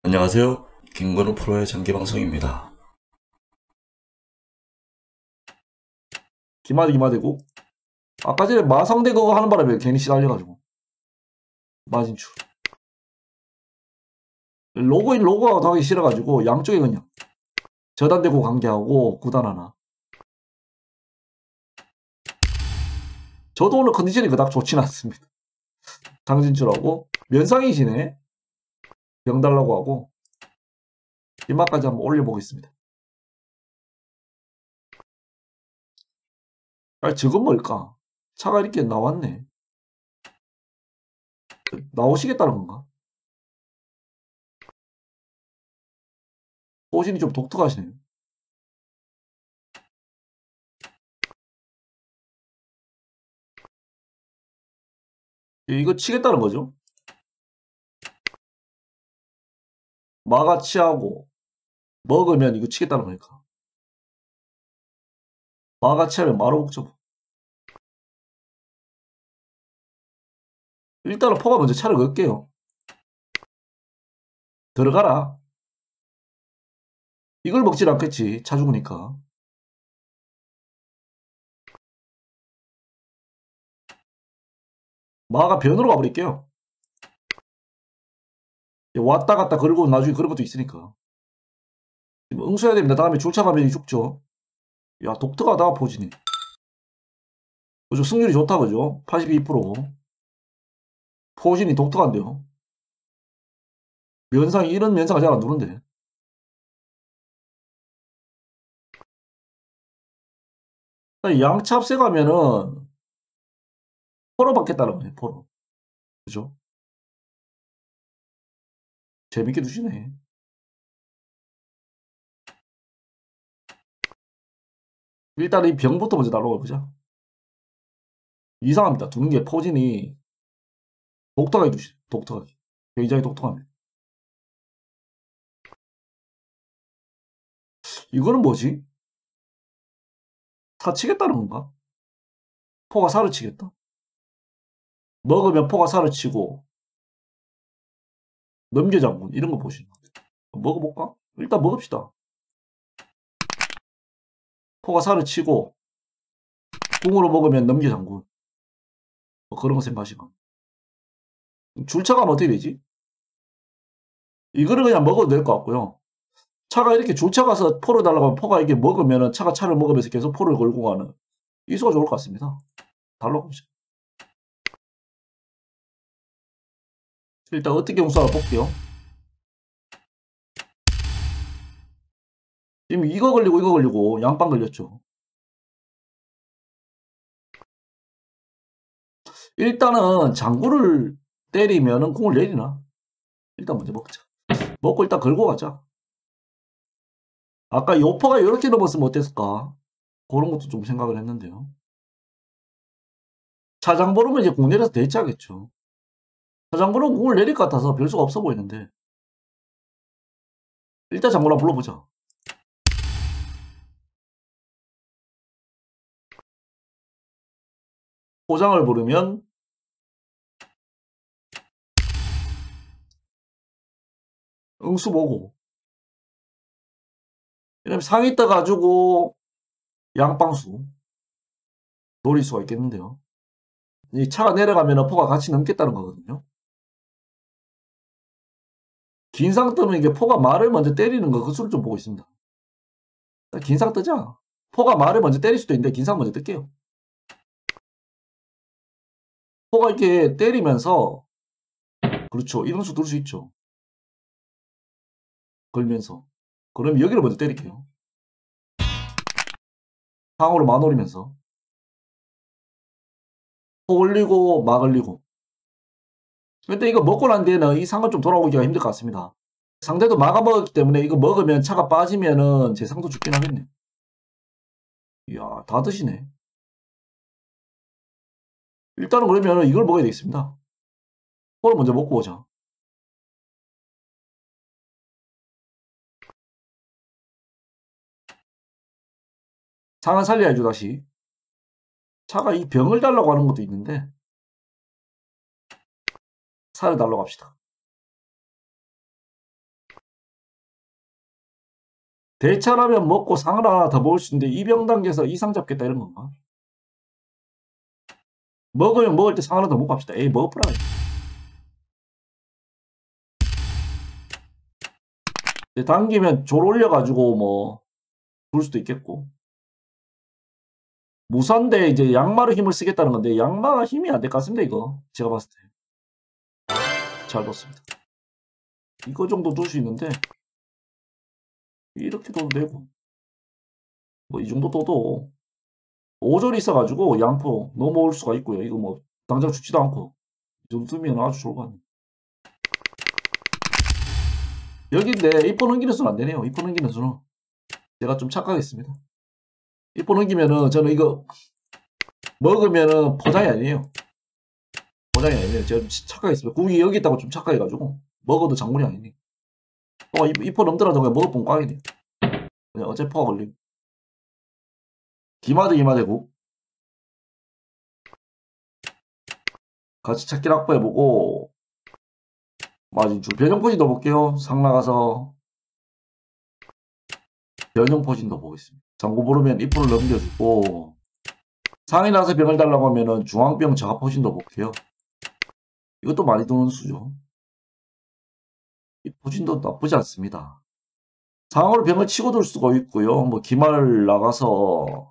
안녕하세요. 김건우 프로의 장기방송입니다. 기마되고 아까 전에 마성대 그거 하는 바람에 괜히 시달려가지고 마진출 로그인 로그아웃 하기 싫어가지고 양쪽에 그냥 저단되고 관계하고 구단 하나. 저도 오늘 컨디션이 그닥 좋진 않습니다. 당진출하고 면상이시네. 병 달라고 하고 이마까지 한번 올려보겠습니다. 저건 뭘까? 차가 이렇게 나왔네. 나오시겠다는 건가? 포진이 좀 독특하시네요. 이거 치겠다는 거죠? 마가 치하고 먹으면 이거 치겠다는 거니까. 마가 치하면 마로 먹죠. 일단은 포가 먼저 차를 걸게요. 들어가라. 이걸 먹질 않겠지. 차 죽으니까. 마가 변으로 가버릴게요. 왔다 갔다 걸고 나중에 그런 것도 있으니까. 응수해야 됩니다. 다음에 줄차 가면 죽죠. 야, 독특하다, 포진이. 그죠? 승률이 좋다, 그죠? 82%. 포진이 독특한데요. 면상이, 이런 면상을 잘 안 두는데. 양찹세 가면은, 포로 받겠다는 거예요, 포로. 그죠? 재밌게 두시네. 일단 이 병부터 먼저 날라가 보자. 이상합니다. 두는 게 포진이 독특하게 두시, 독특하게. 굉장히 독특합니다. 이거는 뭐지? 사 치겠다는 건가? 포가 사를 치겠다. 먹으면 포가 사를 치고 넘겨장군 이런 거 보시는 거예요. 먹어볼까? 일단 먹읍시다. 포가 사를 치고 궁으로 먹으면 넘겨장군 뭐 그런 거 생각하시면 줄차가 하면 어떻게 되지? 이거를 그냥 먹어도 될 것 같고요. 차가 이렇게 줄차 가서 포를 달라고 하면 포가 이게 먹으면 차가 차를 먹으면서 계속 포를 걸고 가는 이수가 좋을 것 같습니다. 달러 봅시다. 일단 어떻게 용서를 볼게요. 지금 이거 걸리고 양빵 걸렸죠. 일단은 장구를 때리면은 공을 내리나? 일단 먼저 먹자. 먹고 일단 걸고 가자. 아까 요퍼가 이렇게 넘었으면 어땠을까? 그런 것도 좀 생각을 했는데요. 차장보르면 이제 공 내려서 대치하겠죠. 차장보르는 공을 내릴 것 같아서 별 수가 없어 보이는데. 일단 장보라 불러보자. 포장을 부르면 응수 보고. 이러면 상이 떠가지고 양빵수 노릴 수가 있겠는데요. 이 차가 내려가면 포가 같이 넘겠다는 거거든요. 긴 상 뜨면 이게 포가 말을 먼저 때리는 거 그 수를 좀 보고 있습니다. 긴 상 뜨자. 포가 말을 먼저 때릴 수도 있는데 긴 상 먼저 뜰게요. 포가 이렇게 때리면서 그렇죠. 이런 수 둘 수 있죠. 걸면서. 그럼 여기를 먼저 때릴게요. 상으로 마노리면서. 포 올리고 막 올리고. 근데 이거 먹고 난 뒤에는 이 상은 좀 돌아오기가 힘들 것 같습니다. 상대도 막아 먹었기 때문에 이거 먹으면 차가 빠지면은 제 상도 죽긴 하겠네. 이야, 다 드시네. 일단은 그러면 이걸 먹어야 되겠습니다. 포를 먼저 먹고 오자. 상은 살려야죠, 다시. 차가 이 병을 달라고 하는 것도 있는데 살을 달라고 합시다. 대차라면 먹고 상을 하나 더 먹을 수 있는데 이병 단계에서 이상 잡겠다 이런 건가? 먹으면 먹을 때 상 하나 더 먹고 합시다. 에이 먹어보라. 당기면 졸 올려가지고 뭐 줄 수도 있겠고. 무산대 이제 양마로 힘을 쓰겠다는 건데 양마가 힘이 안 될 것 같습니다. 이거 제가 봤을 때 잘 뒀습니다. 이거 정도 둘 수 있는데 이렇게 둬도 되고 뭐 이 정도 둬도 오절이 있어가지고 양포 넘어올 수가 있고요. 이거 뭐 당장 죽지도 않고 이 정도면 아주 좋을 것 같네요. 여기인데 이포 넘기는 수는 안 되네요. 이포 넘기는 수는 제가 좀 착각했습니다. 이포 넘기면은 저는 이거 먹으면은 포장이 아니에요. 포장이 아니에요. 제가 좀 착각했습니다. 국이 여기 있다고 좀 착각해가지고 먹어도 장물이 아니네. 이포 넘더라도 그냥 먹을 뻔 꽝이네. 그냥 어차피 포가 걸림. 기마대 기마대국 같이 찾기 확보해보고 마진줄 변형포진 넣어볼게요. 상 나가서 변형포진 넣어보겠습니다. 장구 부르면 이포를 넘겨주고 상이 나서 병을 달라고 하면은 중앙병 자포진 넣어볼게요. 이것도 많이 도는 수죠. 이 포진도 나쁘지 않습니다. 상으로 병을 치고 돌 수가 있고요. 뭐 기말 나가서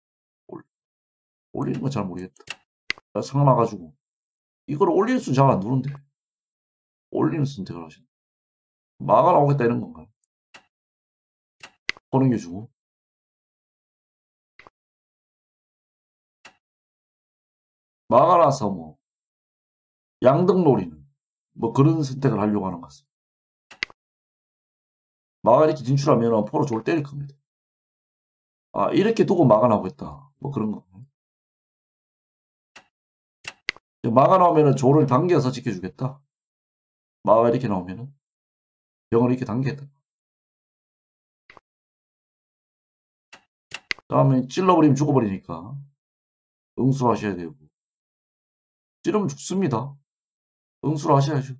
올리는 건 잘 모르겠다. 상 나가지고 이걸 올리는 수는 잘 안 누른데 올리는 선택을 하시네. 마가 나오겠다 이런 건가요? 보는 게 주고 마가 나서 뭐 양등 노리는 뭐 그런 선택을 하려고 하는 것 같습니다. 마가 이렇게 진출하면 포로 졸 때릴 겁니다. 아 이렇게 두고 마가 나오겠다 뭐 그런 거. 마가 나오면은 졸을 당겨서 지켜주겠다. 마가 이렇게 나오면은 병을 이렇게 당기겠다. 다음에 찔러버리면 죽어버리니까 응수를 하셔야 되고 찌르면 죽습니다. 응수를 하셔야죠.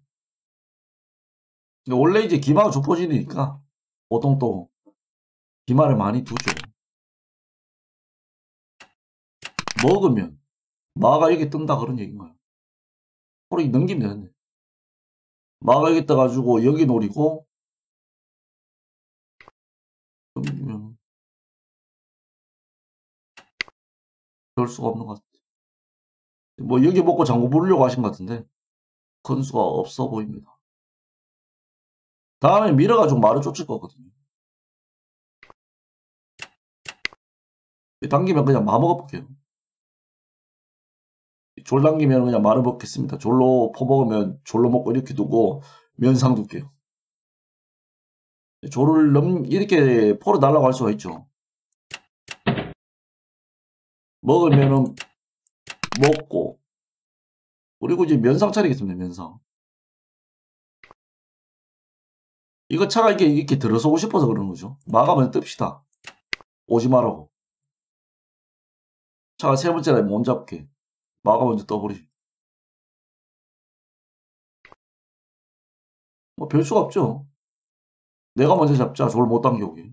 근데 원래 이제 기마가 좁혀지니까 보통 또 기마를 많이 두죠. 먹으면 마가 여기 뜬다 그런 얘기인가요? 포로 넘기면 되는데 마가 여기 떠가지고 여기 노리고 넘기면 별 수가 없는 것 같아요. 뭐 여기 먹고 장구 부르려고 하신 것 같은데 큰 수가 없어 보입니다. 다음에 밀어가지고 말을 쫓을 거거든요. 당기면 그냥 마 먹어볼게요. 졸 당기면 그냥 말을 먹겠습니다. 졸로 포 먹으면 졸로 먹고 이렇게 두고 면상 둘게요. 졸을 이렇게 포로 날라갈 수가 있죠. 먹으면은 먹고 그리고 이제 면상 차리겠습니다. 면상. 이거 차가 이렇게 들어서고 싶어서 그러는 거죠. 마가면 뜹시다. 오지 말라고. 차가 세 번째라 몸 잡게. 마가 먼저 떠버리지. 뭐 별 수가 없죠. 내가 먼저 잡자. 졸을 못 당겨오게.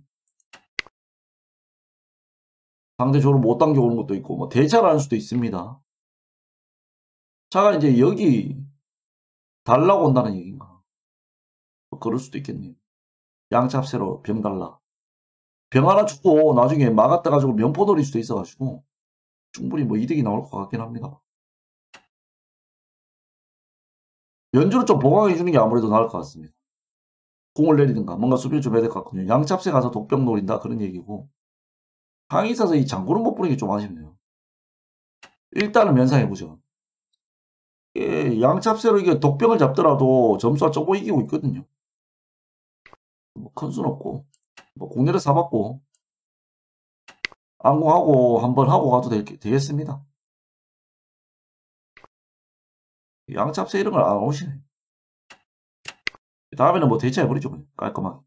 상대 졸을 못 당겨오는 것도 있고 뭐 대차를 하는 수도 있습니다. 차가 이제 여기 달라고 온다는 얘기인가. 뭐 그럴 수도 있겠네요. 양잡새로 병 달라. 병 하나 주고 나중에 마가 떠가지고 면포 돌릴 수도 있어가지고 충분히 뭐 이득이 나올 것 같긴 합니다. 연주를 좀 보강해 주는 게 아무래도 나을 것 같습니다. 공을 내리든가 뭔가 수비를 좀 해야 될 것 같거든요. 양잡새 가서 독병 노린다 그런 얘기고 항이 있어서 이 장구를 못 부는 게 좀 아쉽네요. 일단은 면상해보죠. 양잡새로 이게 독병을 잡더라도 점수가 조금 이기고 있거든요. 뭐 큰 수는 없고 뭐 국내를 사봤고 안공하고 한번 하고 가도 되겠습니다. 양잡새 이런 걸 안 오시네. 다음에는 뭐 대체해버리죠. 그냥 깔끔하게.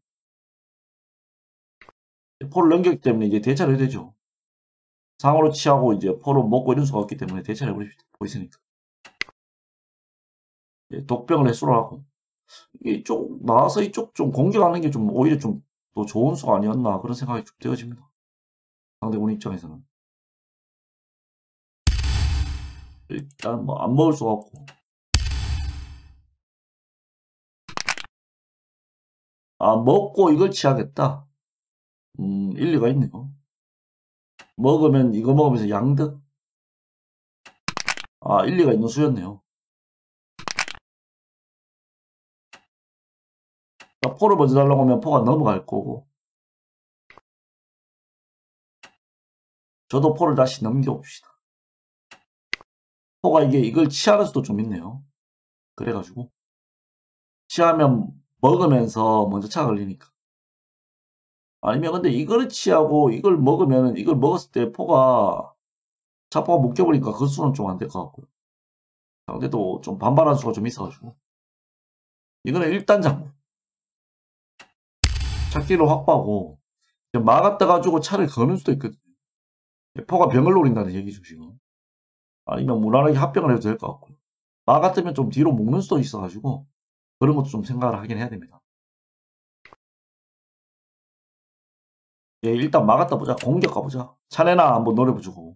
포를 넘겼기 때문에 이제 대체를 해야 되죠. 상으로 취하고 이제 포로 먹고 이런 수가 없기 때문에 대체를 해버립시다. 보이스니까. 독병을 해수를 하고 이쪽 나와서 이쪽 좀 공격하는 게 좀 오히려 좀 또 좋은 수가 아니었나 그런 생각이 쭉 되어집니다. 상대군 입장에서는 일단 뭐 안 먹을 수가 없고, 아 먹고 이걸 취하겠다. 일리가 있네요. 먹으면 이거 먹으면서 양득, 아 일리가 있는 수였네요. 그러니까 포를 먼저 달라고 하면 포가 넘어갈 거고, 저도 포를 다시 넘겨봅시다. 포가 이걸 취하는 수도 좀 있네요. 그래가지고 취하면 먹으면서 먼저 차가 걸리니까. 아니면 근데 이걸 취하고 이걸 먹으면, 이걸 먹었을 때 포가 자포가 묶여버리니까 그 수는 좀 안 될 것 같고요. 상대도 좀 반발한 수가 좀 있어가지고 이거는 일단 장구, 찾기를 확보하고 막았다 가지고 차를 거는 수도 있거든요. 포가 병을 노린다는 얘기죠 지금. 아니면 무난하게 합병을 해도 될 것 같고요. 막았으면 좀 뒤로 묶는 수도 있어가지고 그런 것도 좀 생각을 하긴 해야 됩니다. 예, 일단 막았다 보자. 공격 가보자. 차내나 한번 노려보자고.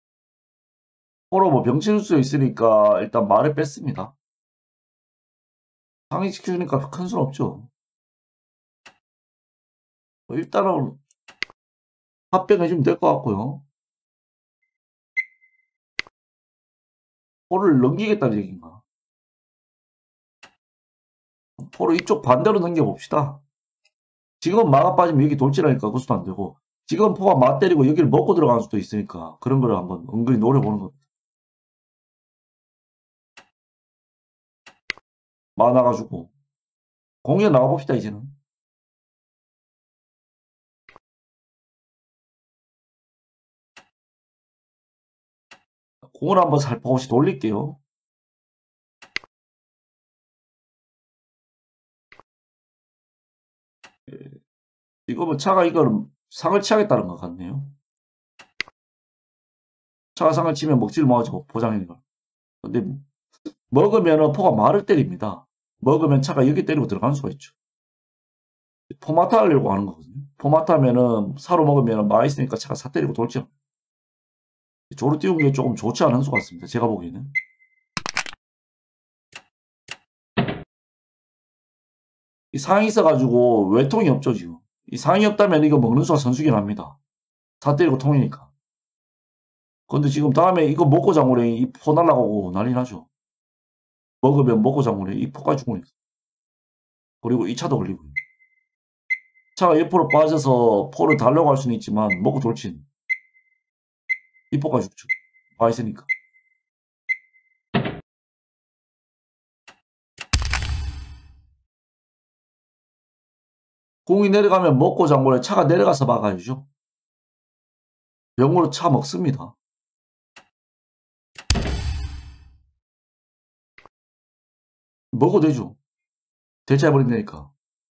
포로 뭐 병칠 수 있으니까 일단 말을 뺐습니다. 상위시키니까 큰 수는 없죠. 일단은 합병해주면 될 것 같고요. 포를 넘기겠다는 얘기인가? 포를 이쪽 반대로 넘겨봅시다. 지금은 막아 빠지면 여기 돌진하니까 그수도 안 되고, 지금 포가 맞 때리고 여기를 먹고 들어가는 수도 있으니까 그런 거를 한번 은근히 노려보는 겁니다. 많아가지고 공에 나가봅시다. 이제는 공을 한번 살포시 돌릴게요. 지금은 차가 이걸 상을 치하겠다는 것 같네요. 차가 상을 치면 먹지를 못하죠. 보장이니까. 근데 먹으면 포가 말을 때립니다. 먹으면 차가 여기 때리고 들어가는 수가 있죠. 포마타 하려고 하는 거거든요. 포마타 하면은 사로 먹으면 마 있으니까 차가 사 때리고 돌죠. 조로 띄운 게 조금 좋지 않은 수 같습니다. 제가 보기에는. 이 상이 있어가지고 외통이 없죠 지금. 이 상이 없다면 이거 먹는 수가 선수긴 합니다. 사 때리고 통이니까. 근데 지금 다음에 이거 먹고 장구래 이 포 날라가고 난리 나죠. 먹으면 먹고 장구래 이 포까지 죽으니까. 그리고 이 차도 걸리고. 차가 옆으로 빠져서 포를 달려고 할 수는 있지만 먹고 돌진. 이 포까지 죽죠. 와 있으니까. 공이 내려가면 먹고 장구래 차가 내려가서 막아야죠. 병으로 차 먹습니다. 먹어도 되죠. 대체해버린다니까.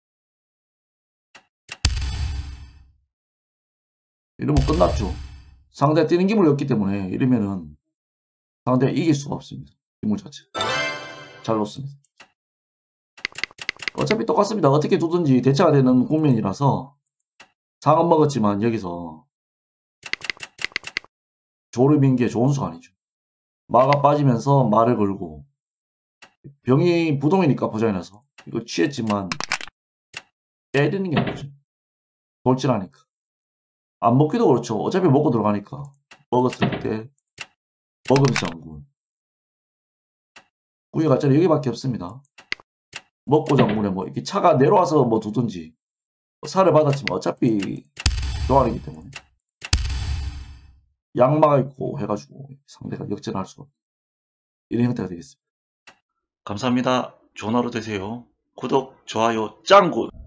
이러면 끝났죠. 상대가 뛰는 기물이 없기 때문에 이러면은 상대가 이길 수가 없습니다. 기물 자체. 잘 놓습니다. 어차피 똑같습니다. 어떻게 두든지 대체가 되는 국면이라서 상은 먹었지만 여기서 조르빈 게 좋은 수가 아니죠. 마가 빠지면서 말을 걸고 병이 부동이니까 보장이라서 이거 취했지만 때리는 게 아니죠. 돌진하니까. 안 먹기도 그렇죠. 어차피 먹고 들어가니까. 먹었을 때 먹으면서 장군. 구이 가짜리 여기밖에 없습니다. 먹고 장군에 뭐 이렇게 차가 내려와서 뭐 두든지 살을 받았지만 어차피 교환이기 때문에 양마가 있고 해가지고 상대가 역전할 수가 없는 이런 형태가 되겠습니다. 감사합니다. 좋은 하루 되세요. 구독, 좋아요, 짱굿!